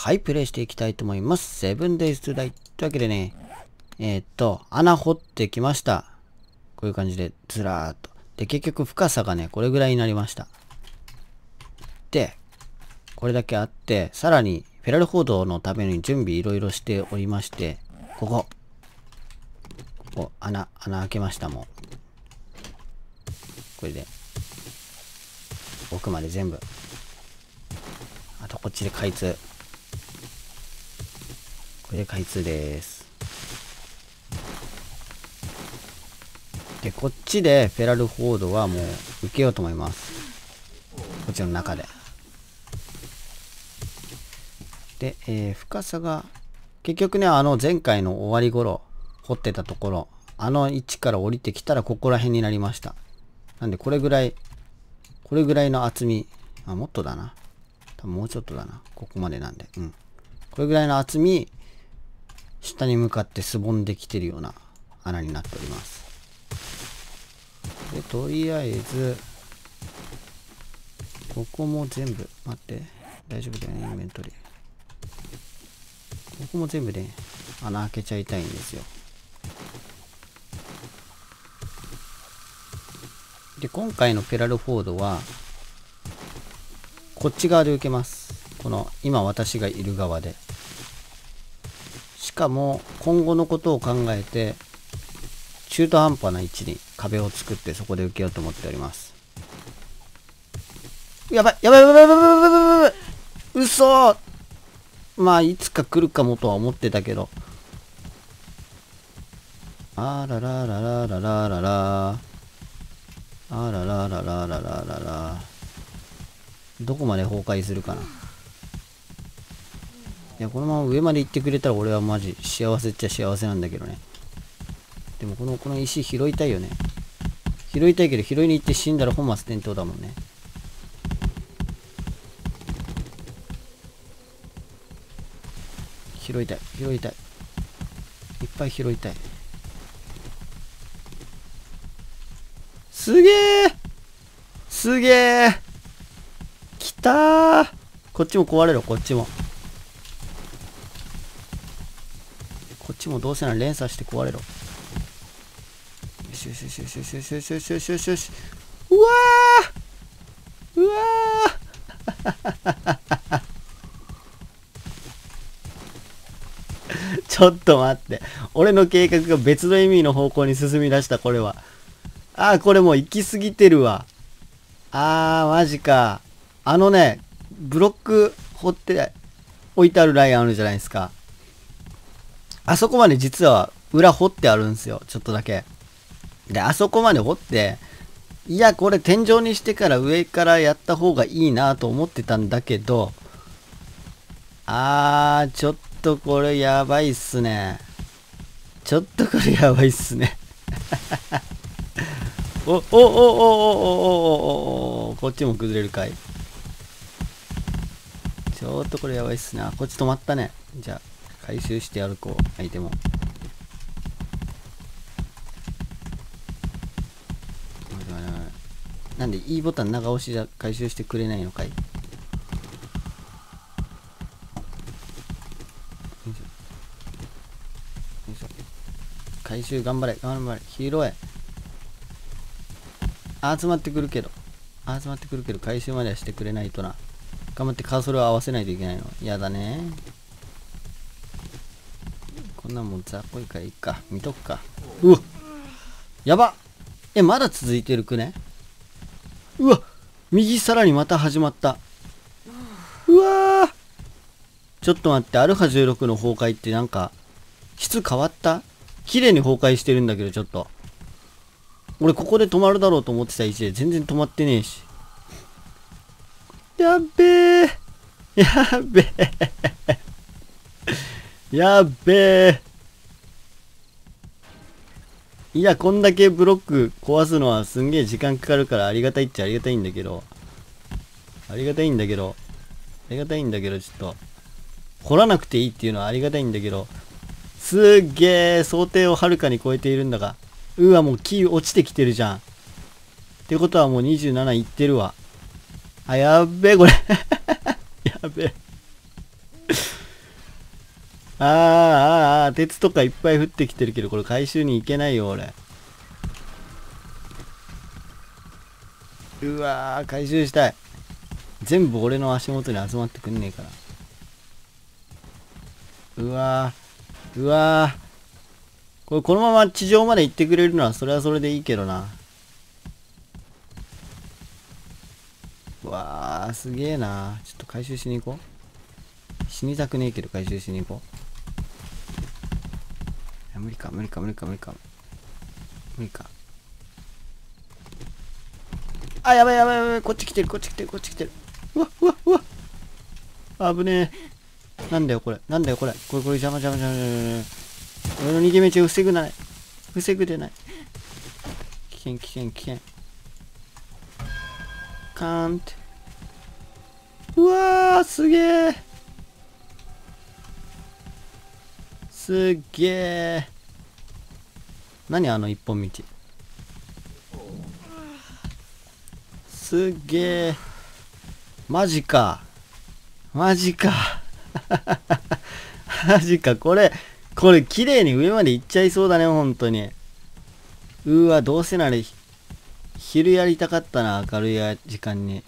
はい、プレイしていきたいと思います。セブンデイズトゥダイ。というわけでね、穴掘ってきました。こういう感じで、ずらーっと。で、結局深さがね、これぐらいになりました。で、これだけあって、さらに、フェラルフォードのために準備いろいろしておりまして、ここ、穴開けました、もう。これで、奥まで全部。あと、こっちで開通。これで開通です。で、こっちでフェラルフォードはもう受けようと思います。こっちの中で。で、深さが、結局ね、前回の終わり頃、掘ってたところ、位置から降りてきたらここら辺になりました。なんで、これぐらいの厚み、もっとだな。多分もうちょっとだな。ここまでなんで。うん。これぐらいの厚み、下に向かってすぼんできてるような穴になっております。で、とりあえず、ここも全部、待って、大丈夫だよね、インベントリー。ここも全部で、穴開けちゃいたいんですよ。で、今回のフェラルフォードは、こっち側で受けます。この、今私がいる側で。しかも、今後のことを考えて、中途半端な位置に壁を作ってそこで受けようと思っております。やばい嘘。まあ、いつか来るかもとは思ってたけど。あらららららららら。あらららららららら。どこまで崩壊するかな。いや、このまま上まで行ってくれたら俺はマジ幸せっちゃ幸せなんだけどね。でもこの石拾いたいよね。拾いたいけど拾いに行って死んだら本末転倒だもんね。拾いたい。いっぱい拾いたい。すげえきたー。こっちも壊れろ、こっちもどうせなら連鎖して壊れろ。よし。うわーちょっと待って。俺の計画が別の意味の方向に進み出した、これは。これもう行き過ぎてるわ。マジか。ブロック掘って置いてあるラインあるじゃないですか。あそこまで実は裏掘ってあるんですよ。ちょっとだけ。で、あそこまで掘って、いや、これ天井にしてから上からやった方がいいなと思ってたんだけど、ちょっとこれやばいっすね。こっちも崩れるかい。ちょっとこれやばいっすね。こっち止まったね。じゃあ、回収してやるこう、相手も。なんで E ボタン長押しじゃ回収してくれないのかい。回収頑張れ。拾え。集まってくるけど回収まではしてくれないとな。頑張ってカーソルを合わせないといけないの。やだね。こんなんもん雑っぽいからいいか。見とくか。うわやば。まだ続いてるくね。うわ右さらにまた始まった。うわちょっと待って、アルファ16の崩壊ってなんか質変わった？綺麗に崩壊してるんだけど、ちょっと俺ここで止まるだろうと思ってた位置で全然止まってねえし。やっべえいや、こんだけブロック壊すのはすんげえ時間かかるからありがたいっちゃありがたいんだけど、ちょっと掘らなくていいっていうのはありがたいんだけど、すっげえ想定をはるかに超えているんだが、もう木落ちてきてるじゃん。ってことはもう27いってるわ。やっべえこれやべえ鉄とかいっぱい降ってきてるけど、これ回収に行けないよ、俺。うわー、回収したい。全部俺の足元に集まってくんねえから。うわー、うわー。これこのまま地上まで行ってくれるのはそれはそれでいいけどな。うわー、すげえな。ちょっと回収しに行こう。死にたくねえけど回収しに行こう。いや、無理か、無理か、無理か、無理か。無理か。あ、やばいやばいやばい。こっち来てる、こっち来てる、こっち来てる。うわ、うわ、うわ。危ねえ。なんだよ、これ。なんだよ、これ。これ邪魔邪魔邪魔。俺の逃げ道を防ぐない。防ぐでない。危険、危険、危険。カーンって。うわー、すげえ。すっげえ。何あの一本道。すっげえ。マジか。マジか。マジか。これ綺麗に上まで行っちゃいそうだね、本当に。うわ、どうせなら昼やりたかったな、明るい時間に。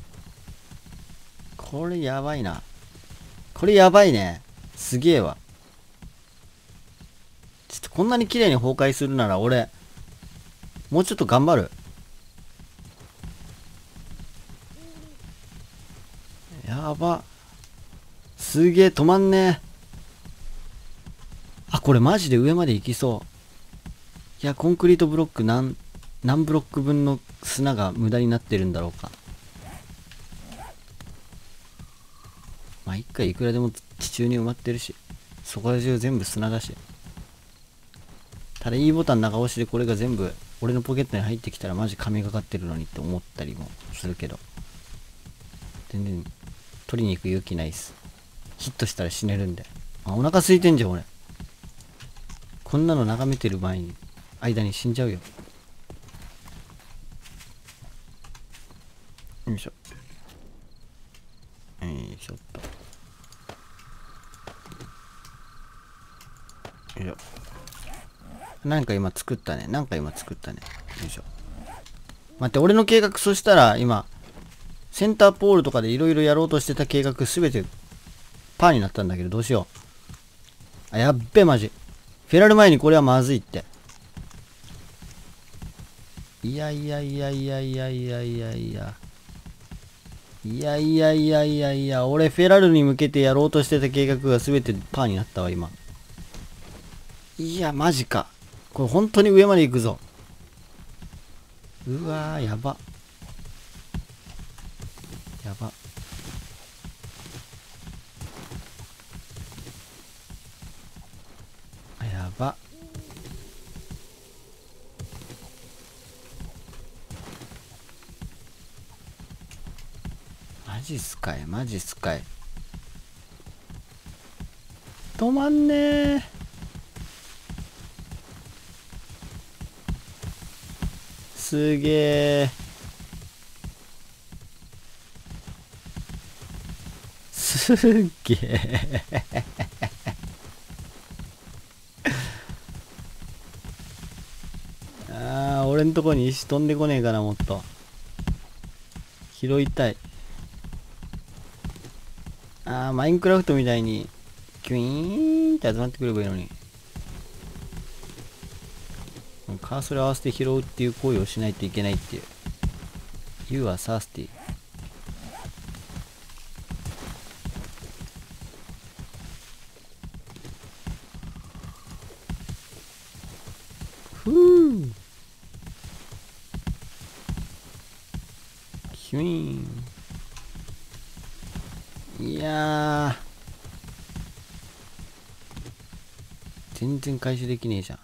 これやばいな。これやばいね。すげえわ。ちょっとこんなに綺麗に崩壊するなら俺、もうちょっと頑張る。やば。すげえ、止まんねえ。あ、これマジで上まで行きそう。いや、コンクリートブロック何ブロック分の砂が無駄になってるんだろうか。まあ、一回いくらでも地中に埋まってるし、そこら中全部砂だし。ただ E ボタン長押しでこれが全部俺のポケットに入ってきたらマジ神がかってるのにって思ったりもするけど、全然取りに行く勇気ないっす。ヒットしたら死ねるんで。あ、お腹空いてんじゃん俺。こんなの眺めてる間に死んじゃうよ。よいしょ。よいしょっと。よいしょ。なんか今作ったね。よいしょ。待って、俺の計画、そしたら今、センターポールとかでいろいろやろうとしてた計画すべてパーになったんだけど、どうしよう。あ、やっべ、マジ。フェラル前にこれはまずいって。いやいやいやいやいやいやいやいや。いやいやいやいやいや、俺フェラルに向けてやろうとしてた計画が全てパーになったわ、今。いや、マジか。これ本当に上まで行くぞ。うわー、やば。やば。やば。マジっすかい、マジっすかい。止まんねー。すげえ。すっげえ。ああ、俺んとこに石飛んでこねえかな、もっと。拾いたい。ああ、マインクラフトみたいに、キュイーンって集まってくればいいのに。カーソル合わせて拾うっていう行為をしないといけないっていう。You are thirsty。ふぅ。キュイーン。いやー。全然回収できねえじゃん。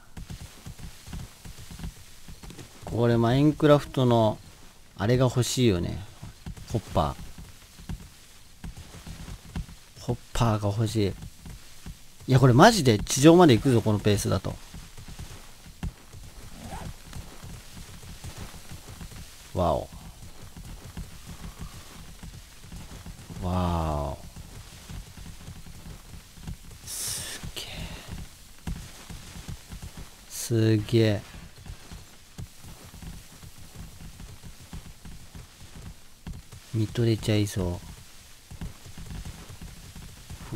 これマインクラフトのあれが欲しいよね。ホッパーが欲しい。いや、これマジで地上まで行くぞ、このペースだと。わお。わーお。すすげえ。見とれちゃいそう。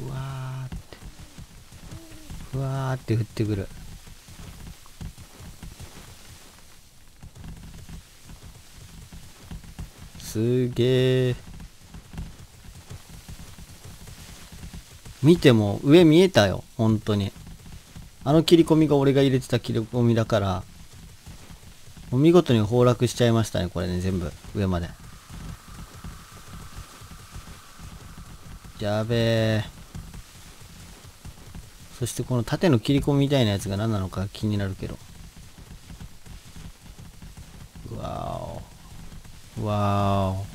ふわーってふわーって降ってくる。すげえ。見ても上見えたよ、本当に。あの切り込みが俺が入れてた切り込みだから、もう見事に崩落しちゃいましたね、これね、全部上まで。やべえ。そしてこの縦の切り込みみたいなやつが何なのか気になるけど。わーおわー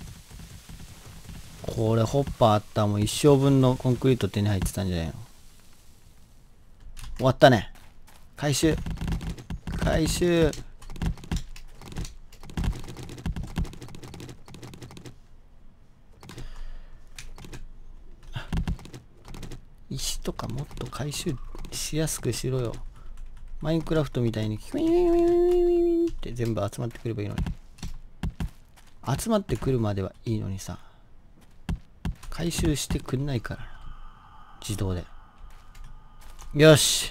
お。これホッパーあったらもう一生分のコンクリート手に入ってたんじゃないの。終わったね。回収回収。石とかもっと回収しやすくしろよ。マインクラフトみたいにキュイーンって全部集まってくればいいのに。集まってくるまではいいのにさ、回収してくんないから、自動で。よし。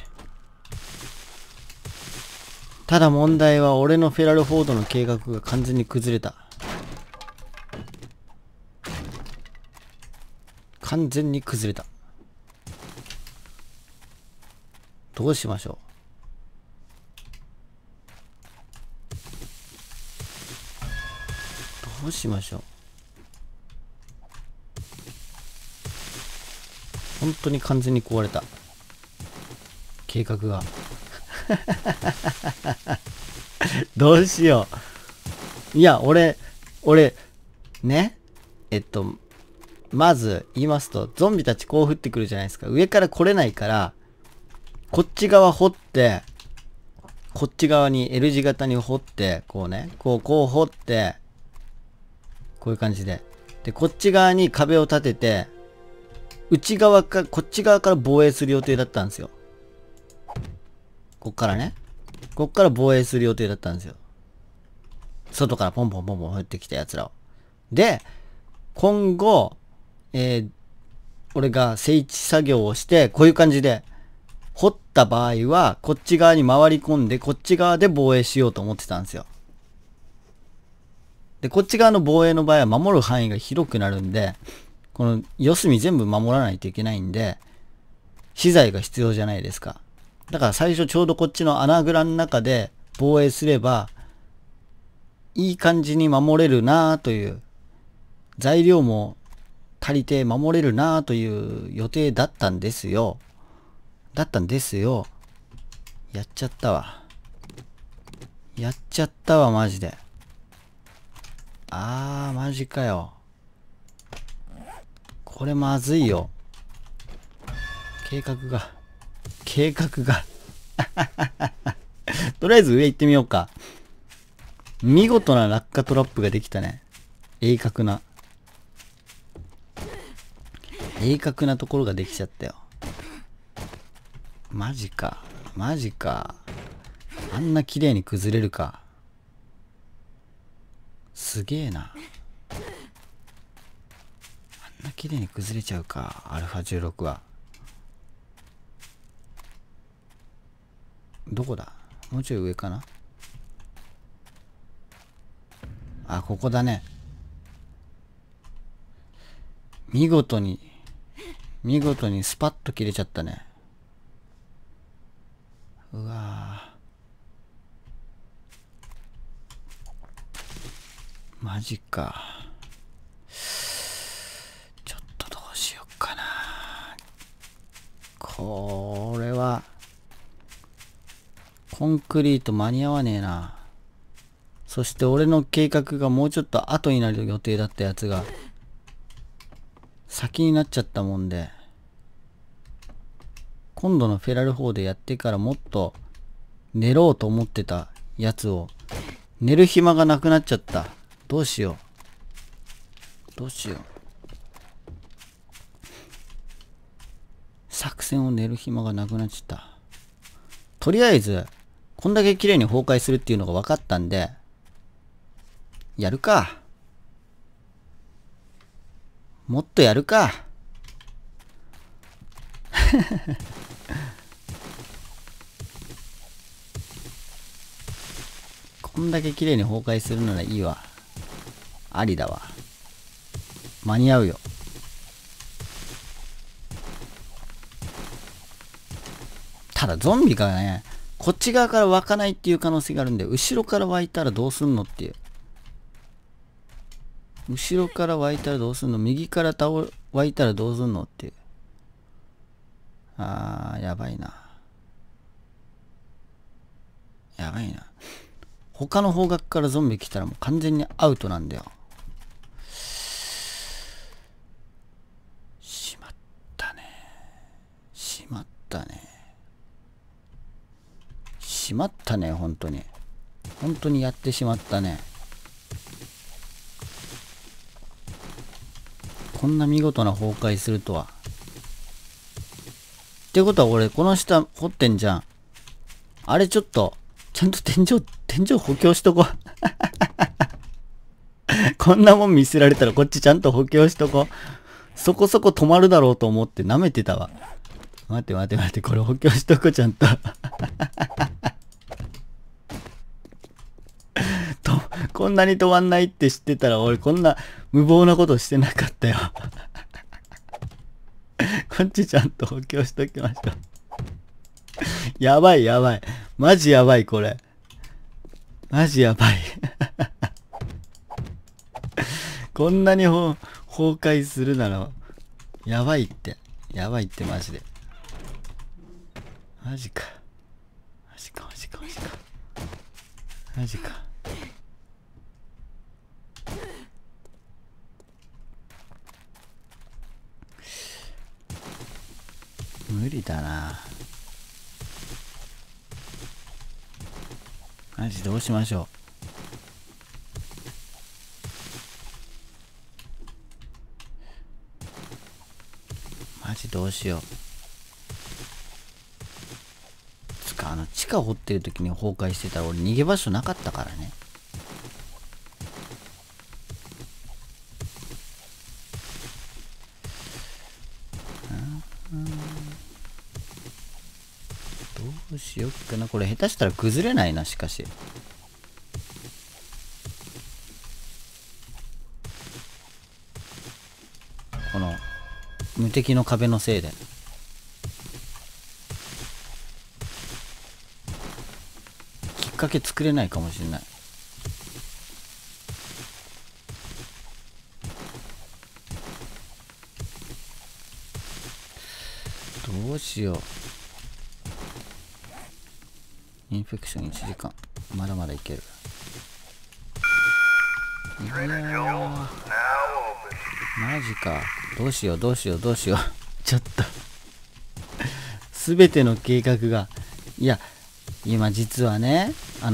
ただ問題は俺のフェラルフォードの計画が完全に崩れた。完全に崩れた。どうしましょう。どうしましょう。本当に完全に壊れた。計画が。どうしよう。いや、俺、ね。まず言いますと、ゾンビたちこう降ってくるじゃないですか。上から来れないから、こっち側掘って、こっち側に L 字型に掘って、こうね、こう掘って、こういう感じで。で、こっち側に壁を立てて、内側か、こっち側から防衛する予定だったんですよ。こっからね。こっから防衛する予定だったんですよ。外からポンポンポンポン降ってきた奴らを。で、今後、俺が整地作業をして、こういう感じで、掘った場合は、こっち側に回り込んで、こっち側で防衛しようと思ってたんですよ。で、こっち側の防衛の場合は守る範囲が広くなるんで、この四隅全部守らないといけないんで、資材が必要じゃないですか。だから最初ちょうどこっちの穴蔵の中で防衛すれば、いい感じに守れるなぁという、材料も足りて守れるなぁという予定だったんですよ。やっちゃったわ。やっちゃったわ、マジで。マジかよ。これまずいよ。計画が。とりあえず上行ってみようか。見事な落下トラップができたね。鋭角なところができちゃったよ。マジか。あんな綺麗に崩れるか。すげえな。あんな綺麗に崩れちゃうか、アルファ16は。どこだ？もうちょい上かな？ここだね。見事にスパッと切れちゃったね。うわー、マジか。ちょっとどうしよっかな。これはコンクリート間に合わねえな。そして俺の計画がもうちょっと後になる予定だったやつが先になっちゃったもんで、今度のフェラル4でやってからもっと寝ろうと思ってたやつを寝る暇がなくなっちゃった。どうしよう。作戦を練る暇がなくなっちゃった。とりあえずこんだけ綺麗に崩壊するっていうのが分かったんで、やるか。もっとやるか。こんだけ綺麗に崩壊するならいいわ。ありだわ。間に合うよ。ただゾンビがね、こっち側から湧かないっていう可能性があるんで、後ろから湧いたらどうすんのっていう。後ろから湧いたらどうすんの、右から湧いたらどうすんのっていう。やばいな。やばいな。他の方角からゾンビ来たらもう完全にアウトなんだよ。しまったね。しまったね。しまったね、本当に。本当にやってしまったね。こんな見事な崩壊するとは。ってことは俺、この下掘ってんじゃん。あれちょっと、ちゃんと天井補強しとこう。こんなもん見せられたらこっちちゃんと補強しとこう。そこそこ止まるだろうと思って舐めてたわ。待って、これ補強しとこう、ちゃんと。こんなに止まんないって知ってたら俺こんな無謀なことしてなかったよ。こっちちゃんと補強しときましょう。やばい。マジやばい、これ。マジやばい。こんなに崩壊するなら、やばいって。マジで。マジか。無理だな。マジどうしましょう。マジどうしよう。つか地下掘ってる時に崩壊してたら俺逃げ場所なかったからね。どうしよっかな。これ下手したら崩れないな、しかし。この無敵の壁のせいで。きっかけ作れないかもしれない。どうしよう。インフェクション1時間。まだまだいける。いやー、マジか。どうしよう。ちょっと全ての計画が、いや、今実はね、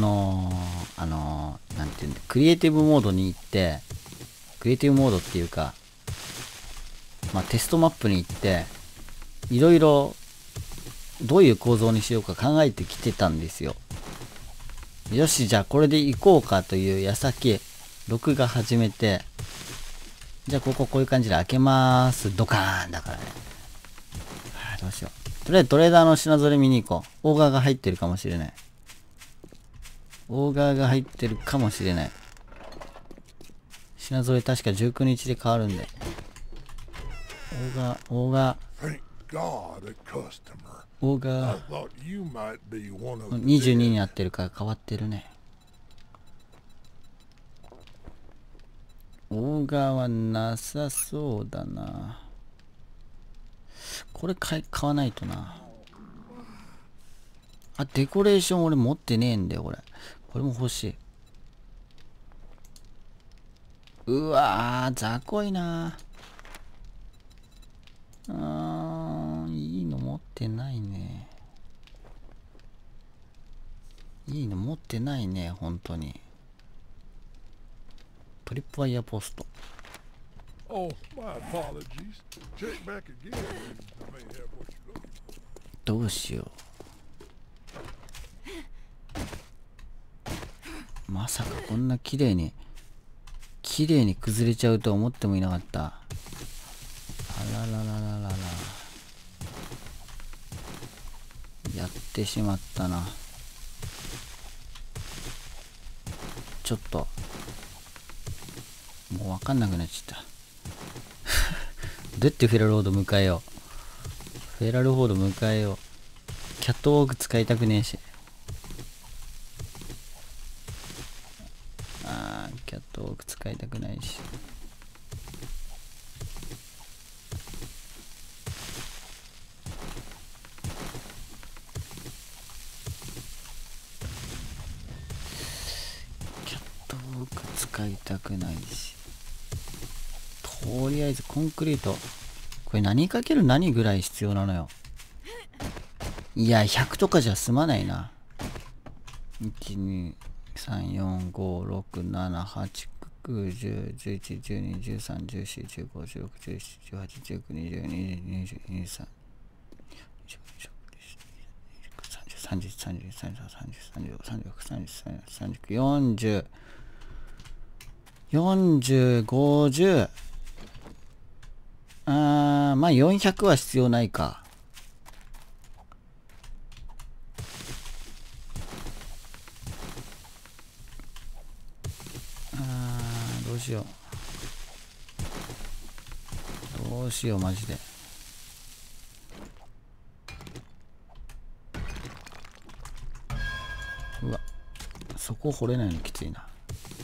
なんていうんだ、クリエイティブモードに行って、クリエイティブモードっていうか、テストマップに行って、いろいろどういう構造にしようか考えてきてたんですよ。よし、じゃあこれで行こうかという矢先、録画始めて、じゃあこういう感じで開けまーす。ドカーンだからね。どうしよう。とりあえずトレーダーの品ぞれ見に行こう。オーガーが入ってるかもしれない。品ぞれ確か19日で変わるんで。オーガー22になってるから変わってるね。オーガーはなさそうだな。これ買わないとな。デコレーション俺持ってねえんだよ、これも欲しい。うわー、雑魚いな。いいの持ってないね。本当に。トリップワイヤーポスト。どうしよう。 さかこんな綺麗に崩れちゃうとは思ってもいなかった。あらららららら、やってしまったな。ちょっともう分かんなくなっちゃった。どうやってフェラルフォード迎えよう。フェラルフォード迎えよう。キャットウォーク使いたくねえし。キャットウォーク使いたくないし。キャットウォーク使いたくないし。とりあえずコンクリート。これ何かける何ぐらい必要なのよ。いや、100とかじゃ済まないな。1、2、3、4、5、6、7、8、9、10、11、12、13、14、15、16、17、18、19、20、22、23、30、30、30、30、35、36、37、40、40、50。まあ400は必要ないか。どうしよう。どうしよう、マジで。うわ、そこ掘れないのきついな。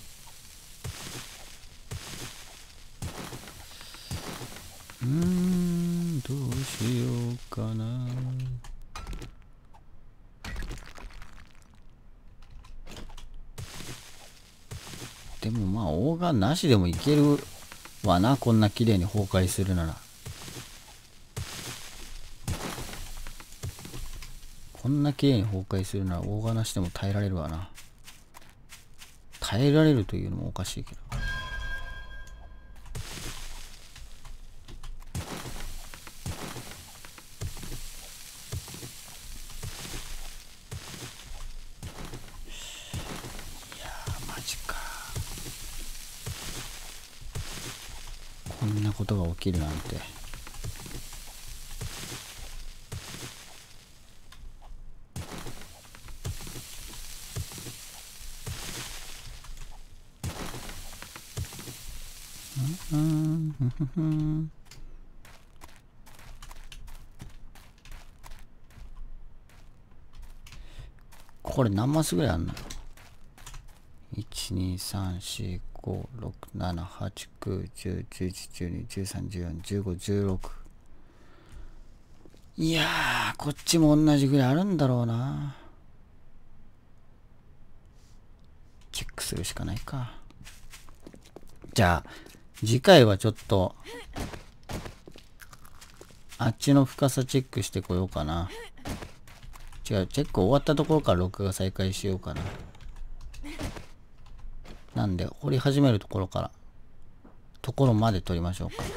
どうしようかな。でもまあオーガンなしでもいけるわな。こんな綺麗に崩壊するなら。こんな綺麗に崩壊するならオーガンなしでも耐えられるわな。耐えられるというのもおかしいけど。こんなことが起きるなんて。これ何マスぐらいあんの？ 1、2、3、4、5、6、7、8、9、10、11、12、13、14、15、16。いやー、こっちも同じぐらいあるんだろうな。チェックするしかないか。じゃあ、次回はちょっと、あっちの深さチェックしてこようかな。違う、チェック終わったところから録画再開しようかな。なんで、掘り始めるところまで撮りましょうか。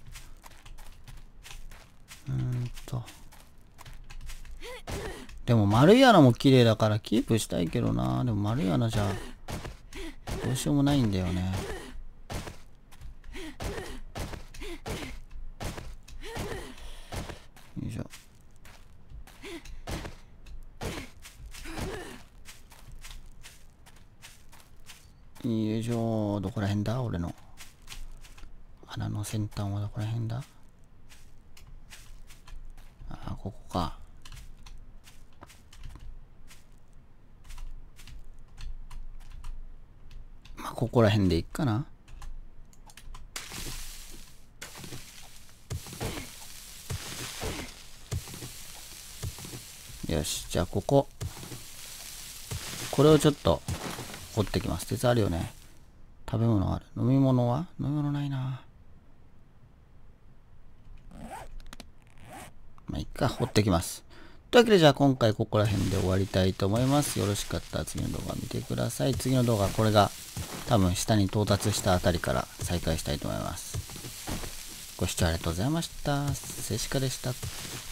でも丸い穴も綺麗だからキープしたいけどな。でも丸い穴じゃどうしようもないんだよね。よいしょ。よいしょ。どこら辺だ俺の穴の先端はどこら辺だ。ここか。まあここら辺でいっかな。よし、じゃあこれをちょっと掘ってきます。鉄あるよね。食べ物ある。飲み物は？飲み物ないな。まあいっか、掘ってきます。というわけでじゃあ今回ここら辺で終わりたいと思います。よろしかったら次の動画見てください。次の動画、これが多分下に到達したあたりから再開したいと思います。ご視聴ありがとうございました。セシカでした。